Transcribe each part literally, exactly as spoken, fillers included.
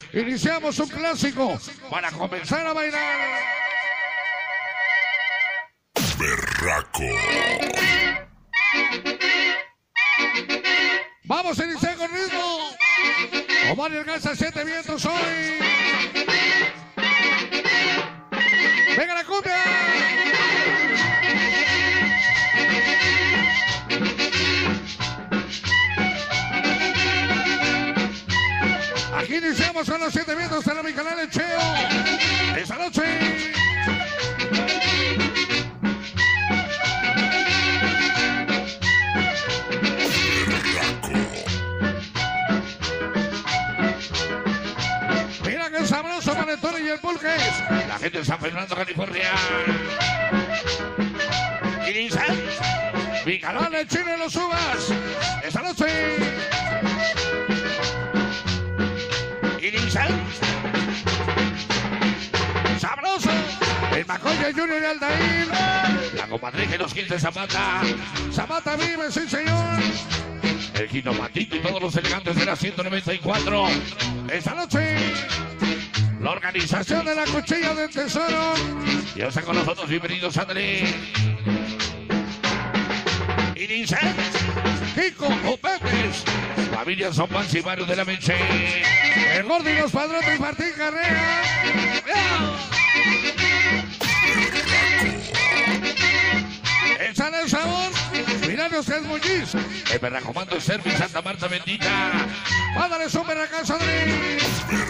Iniciamos un clásico para comenzar a bailar. Berraco. Vamos a iniciar con ritmo. Omar y el Garza, siete vientos hoy. Venga la cumbia. Aquí iniciamos con los siete vientos de mi canal El Cheo. Esta noche. Mira que sabroso Panetone y el Pulques. La gente de San Fernando, California. Inicia. Mi canal El Chino y los Uvas. Esta noche. Inicia. Sabroso. El Macoya Junior y Aldair. La comadreja y los quince Zapata. Zapata vive, sí señor. El Quino Matito y todos los elegantes de la ciento noventa y cuatro. Esta noche. La organización de la Cuchilla del Tesoro. Y está con nosotros, bienvenidos, André. Inicia. Kiko Opepes. Familia Son Juan y Mario de la Meche. El Gordo y los Padrotes Martín Carrera. Échale el sabor. Milano Cés Muñiz. El Berracomando de Servi Santa Marta Bendita. Mándale su berracazo, Andrés.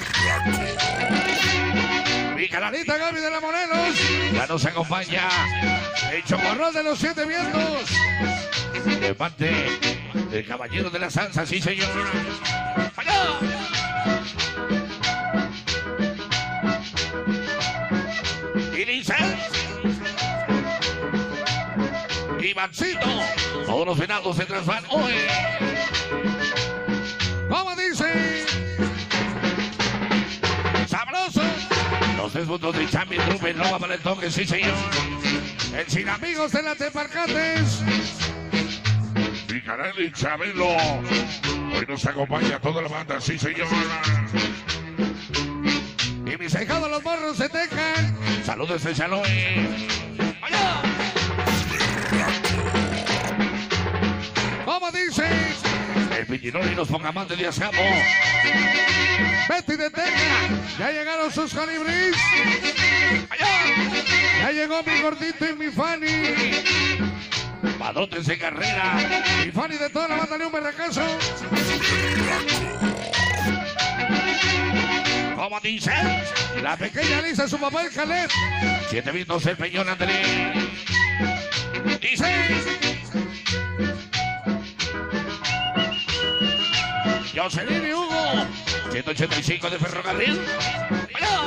Mi canalita Gaby de la Morelos. Ya nos acompaña. El Chocorrol de los Siete Vientos. De parte del Caballero de la Salsa, sí señor. ¡Allá! Inicia. Ivancito. Todos los venados se trasvan hoy. ¿Cómo dice? Sabroso. Los tres puntos de Champion Trupe, Nova para el toque, sí señor. El Sin Amigos de las Teparcates. Mi canal y Chabelo. Hoy nos acompaña toda la banda, sí señor. Y mis hijados los morros se tejan. Saludos de Chaloy. ¡Allá! ¿Cómo dice? El Pitinón y los Pongamantes de Azcamo. Betty de Teca. Ya llegaron sus colibríes. ¡Allá! Ya llegó mi gordito y mi Fanny. Padrotes de Carrera. Mi Fanny de toda la banda de un berracazo. ¿Cómo dice? La pequeña Lisa, su papá el Caleb. Siete vientos el Peñón André. Dice. Jocelyn y Hugo. ciento ochenta y cinco de Ferrocarril. ¡Allá!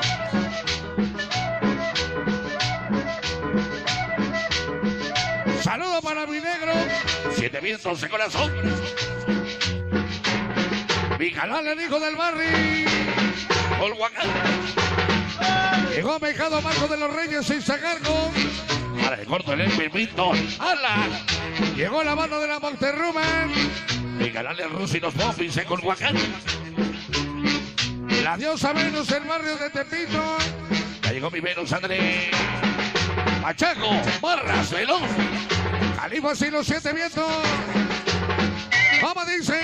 Saludo para mi negro. Siete vientos de corazón. Mi canal, el hijo del barrio. Colhuacán. Llegó Mejado Marco de los Reyes sin sacargo. Para el corto el Milton. ¡Hala! Llegó la banda de la Monterruman. Mi canal, el Rusi y los Bombis en Colhuacán. La diosa Venus, el barrio de Tepito. Ya llegó mi Venus, André. Machaco, Barras, Veloz. Califas y los Siete Vientos. ¿Cómo dice?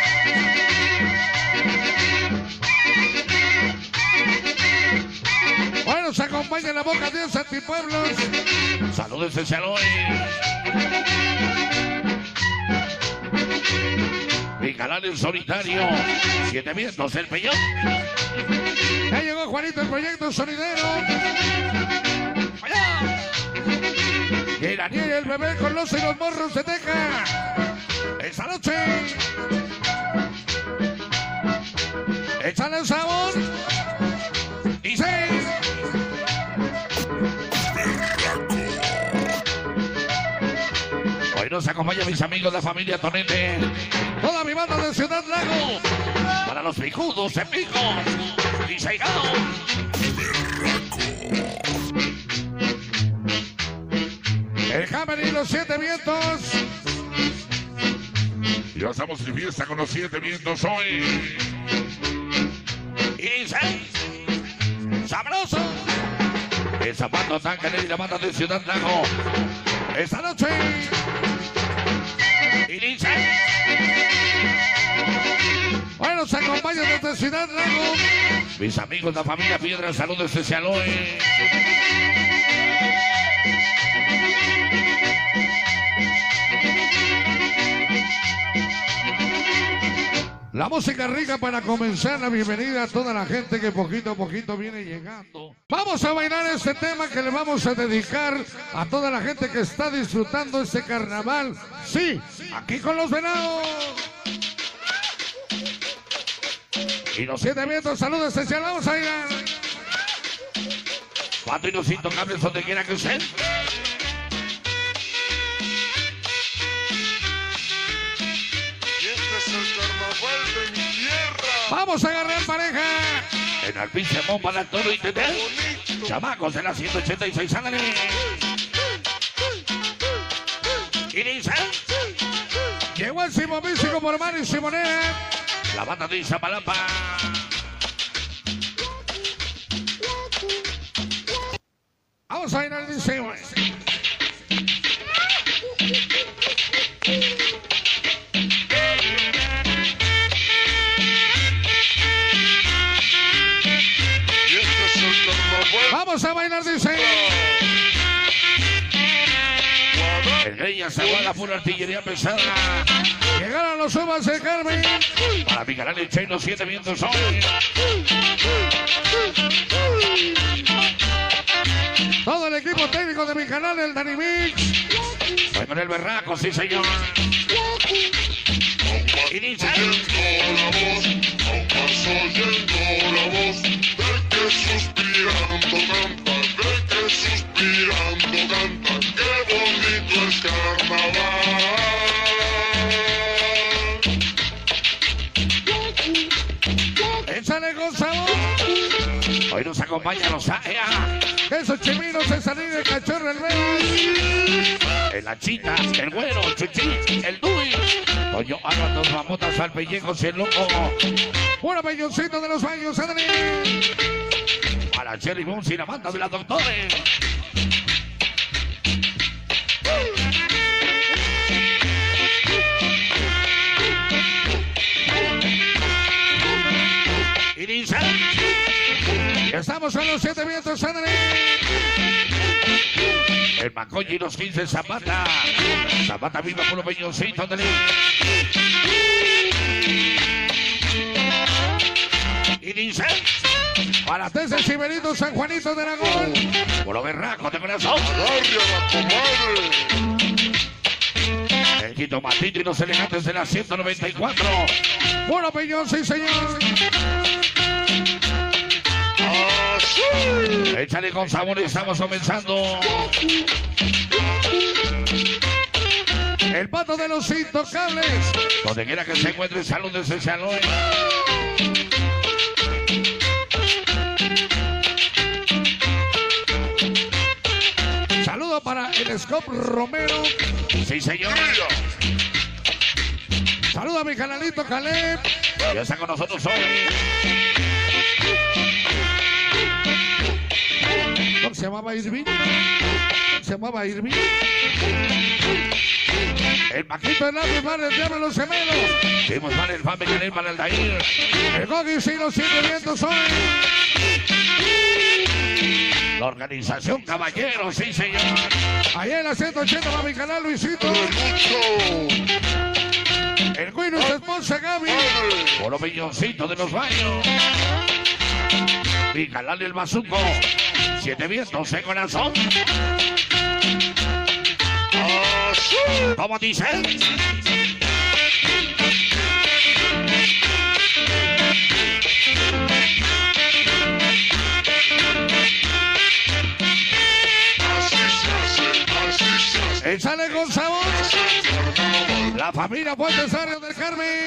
Bueno, se acompaña en la boca de Dios Antipueblos. Saludos de Chaloy. Mi canal en solitario. Siete vientos el Peñón. Ya llegó Juanito, el proyecto sonidero. ¡Allá! Y Daniel, el bebé con los y los morros de Teca. Esta noche. Échale el sabor. Dice. Hoy nos acompañan mis amigos de la familia Tonete. Toda mi banda de Ciudad Lago. Para los picudos en picos. Dice Gao. El Hammer y los Siete Vientos. Ya estamos de fiesta con los Siete Vientos hoy. dice, sabroso. El zapato tanque de la banda de Ciudad Lago. Esta noche. Y dice. Bueno, se acompaña desde Ciudad Lago. Mis amigos, la familia Piedra, saludos especial hoy. La música rica para comenzar la bienvenida a toda la gente que poquito a poquito viene llegando. Vamos a bailar este tema que le vamos a dedicar a toda la gente que está disfrutando este carnaval. Sí, aquí con los venados. Y los siete vientos, saludos especial, vamos a bailar. Cuatro y los intocables donde quiera que usted. Vamos a agarrar pareja. En el pinche bomba de Arturo y Tete. Chamacos de la ciento ochenta y seis, ándale. Y dice. Llegó el Simón Místico por Mario y Simonera. La banda de Izapalapa. Vamos a ir al diseño. Vamos a bailar, dice. El rey ya sacó la pura artillería pesada. Llegaron los uvas de Carmen. Para mi canal el Chino, siete vientos hoy. Todo el equipo técnico de mi canal, el Dani Mix. Voy con el berraco, sí señor. Y dice. Suspirando canta, de que suspirando canta, qué bonito es carnaval. Échale con sabor. Hoy nos acompaña los A E A. Esos chiminos de salir de Cachorro el Velas. El Achita, el Güero, el Chuchi, el Dui. Toño haga dos mamotas al pellejo, si el loco. Un pelloncito de los baños, Adri. Para Cherry Bones y la banda de la Doctores. Y dice. Estamos en los siete vientos, Adri. El Macoy y los quince Zapata. Zapata viva por los peñoncitos, Adri. Y dice. Para Tese Ciberito, San Juanito de Aragón. Por los berracos de corazón. El Quito Matito y los elegantes de la ciento noventa y cuatro. Bueno, Peñón, sí, señor. Échale con sabor, estamos comenzando. El pato de los intocables. Donde quiera que se encuentre, saludos especial hoy. Saludo para el Scop Romero. Sí, señor. Saludo a mi canalito Caleb. Ya está con nosotros hoy. ¿Cómo se llamaba Irving? ¿Cómo se llamaba Irving? El Paquito Hernández, para el Diablo los Gemelos. Seguimos para el Fame Canel, para el Dair. El Gogis y los siete vientos hoy. La organización Caballeros, sí señor. Allá en la ciento ochenta va mi canal Luisito. El Guino su esposa Gaby. Por los milloncitos de los baños. Mi canal El Bazuco. Siete vientos de corazón. ¿Cómo dice? Échale con sabor. La familia Puente Sarrio del Carmen.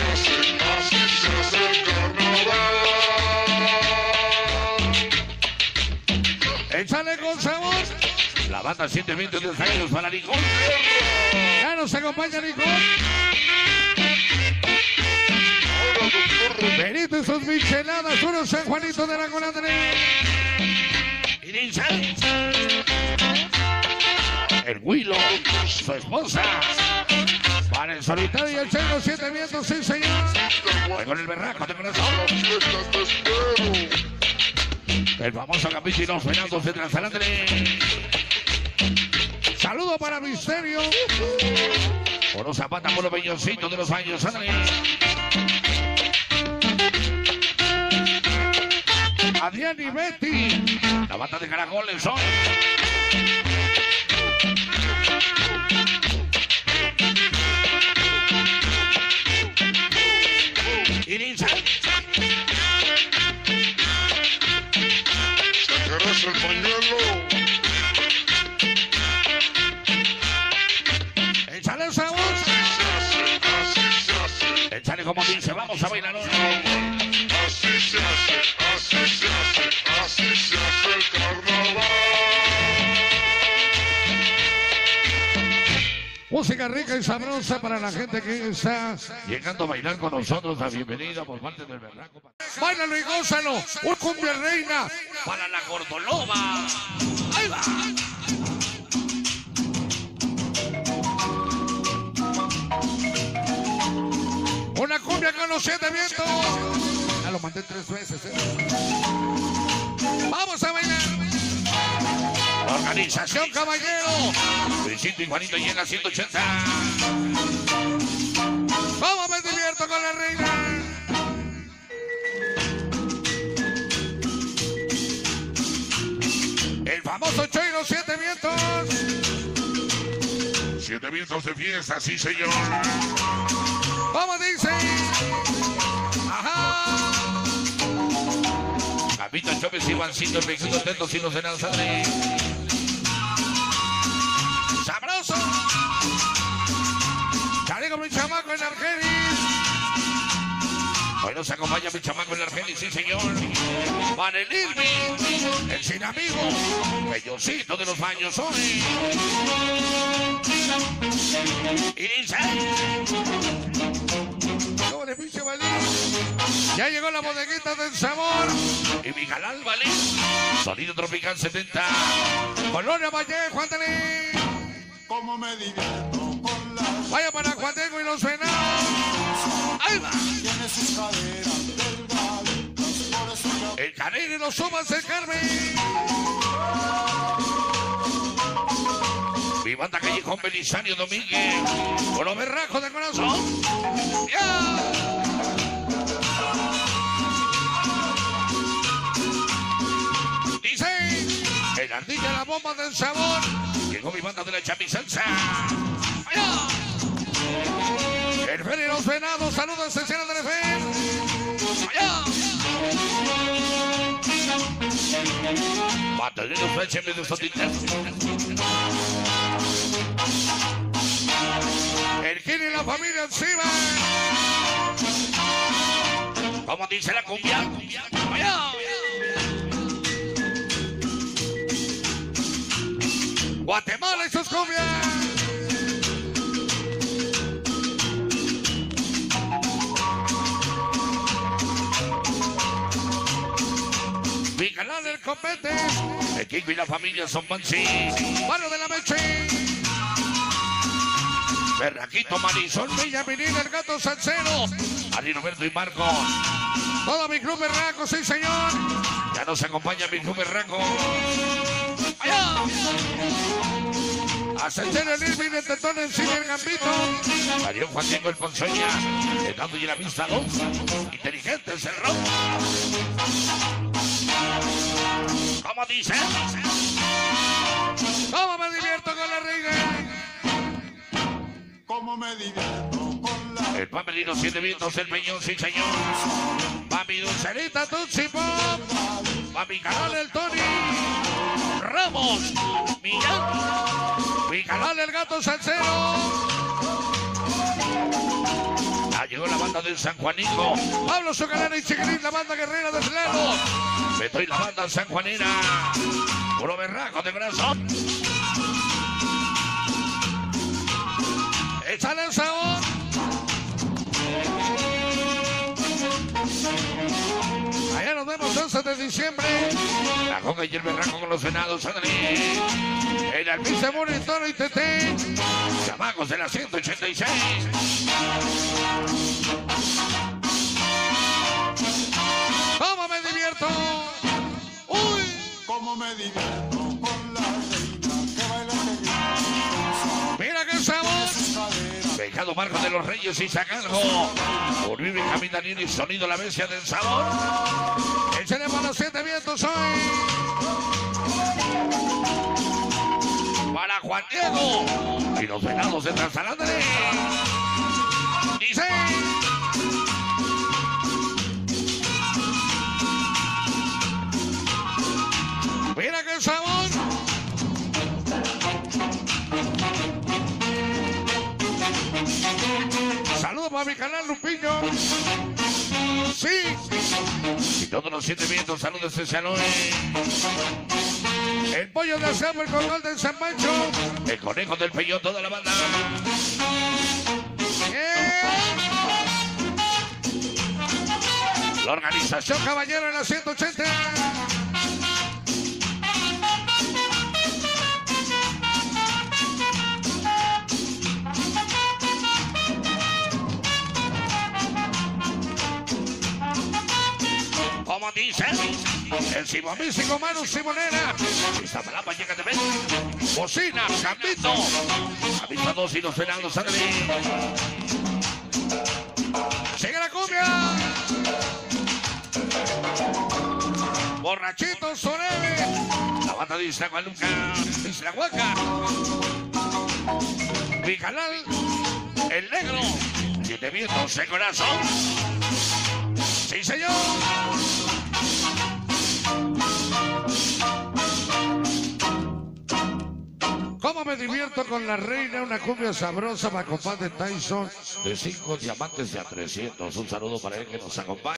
Échale con sabor. La banda siete veinte de años para Nicole. Ya nos acompaña Nicole. Benito y sus micheladas, uno San Juanito de la Coladre. Y dice el Huilo, su esposa. Para el solitario y el Chelo, siete vientos, sí señor. Con el berraco de corazón. El famoso capítulo y los Fernandos de Transalante. Saludo para Misterio. Por los zapatos, por los peñoncitos de los años. André. Adrián y Betty. La banda de caracoles son. Irinza. ¿Sacarás el pañuelo? Échale esa voz. Échale como dice, vamos a bailar. Así se hace, así se hace, así se hace el carnaval. Música rica y sabrosa para la gente que está llegando a bailar con nosotros. La bienvenida por parte del Berraco. Báilalo y gózalo. Un cumbia reina para la Gordoloba. Ahí va. Una cumbia con los siete vientos. Ya lo mandé tres veces, ¿eh? Vamos a bailar. Organización Caballero. Luisito y Juanito llega ciento ochenta. ¿Cómo me divierto con la reina? El famoso Choiro, siete vientos. Siete vientos de fiesta, sí señor. ¿Cómo dice? Ajá. Capito Chávez, Ivancito, el vecino Tetos y los de Nanzadre. ¡Sabroso! Chaleco mi chamaco en Argenis. Hoy nos acompaña mi chamaco en Argenis, sí señor. Van el Irving, el sin amigo, bellocito de los baños hoy. Y dice... Ya llegó la bodeguita del sabor. Y mi galán Valí. Sonido Tropical setenta. Colonia Vallejo, ándale. Como me divierto con la... Vaya para Juan Diego y los Venados. Ahí va. Tiene sus caderas delgaditas, por eso yo... El Canelo y los Sumas del Carmen. Mi banda Callejón Belisario Domínguez. Con los berracos de corazón. ¡Ya! Dice el Ardilla, la bomba del sabor. Llegó mi banda de la Chamizanza. ¡Allá! El Fer y los Venados. Saludos, escena del Fer. ¡Allá! Batalleros Flecha en medio sotitas. El Gil y la familia encima. ¿Cómo dice la cumbia? ¡Allá! Guatemala y sus cumbias. Mi canal del Copete. El Kiko y la familia son Mansi. Mano de la Meche. Berraquito, Marisol, Villa, Menina, el Gato Salcero. Ari Roberto y Marco. Todo mi club berraco, sí señor. Ya nos acompaña mi club berraco. ¡Allá! A Salcero, el Irving, el Tetón, el Cine, el Gambito. Mario Juan Diego, el Ponzoña. El Gato y la Vista dos. Inteligentes, el Rock. ¿Cómo dice? ¿Cómo me divierto con la reina? Como me divierto con la... El Pamelino, siete vientos, el Peñón, sí señor. Mami Dulcerita, Tutsi Pop. Mami canal, el Tony. Ramos, Millán. Mi canal, el Gato Salcero. Ah, llegó la banda del San Juanico. Pablo Zucarana y Chiquirín, la banda guerrera de Flero. Beto y la banda sanjuanera. Puro berraco de corazón. Échale el sabor. doce de diciembre. La Conga y el Berraco con los venados, ándale. El Alpiste Monitor y T T. Chamacos de la ciento ochenta y seis. ¿Cómo me divierto? ¡Uy! Como me divierto con la reina que baila feliz. ¡Mira qué sabor! Dejado Marco de los Reyes y Sacango. Uribe Capitanini y Sonido la Bestia del Sabor. Échale para los siete vientos hoy. Para Juan Diego y los venados de Transalandre. Dice. Mira qué sabor. Saludos para mi canal Lupiño. Sí. Y todos los siete vientos, saludos especial hoy. El pollo de asado, el control del San Pancho. El conejo del Peñón, toda la banda. Yeah. La organización Caballero en la ciento ochenta. Como dice el Simón Místico, Manu Simonera. Iztapalapa, llega de ver. Bocina, Gambito. Gambito dos y los venados, ándale. Sigue la cumbia. Borrachito, Sorebe. La banda de Iztahualuca, Iztahuaca. Mi canal, El Negro. Siete vientos de corazón. ¡Sí, señor! ¿Cómo me divierto con la reina? Una cumbia sabrosa para compadre Tyson de cinco diamantes de a trescientos. Un saludo para él que nos acompaña.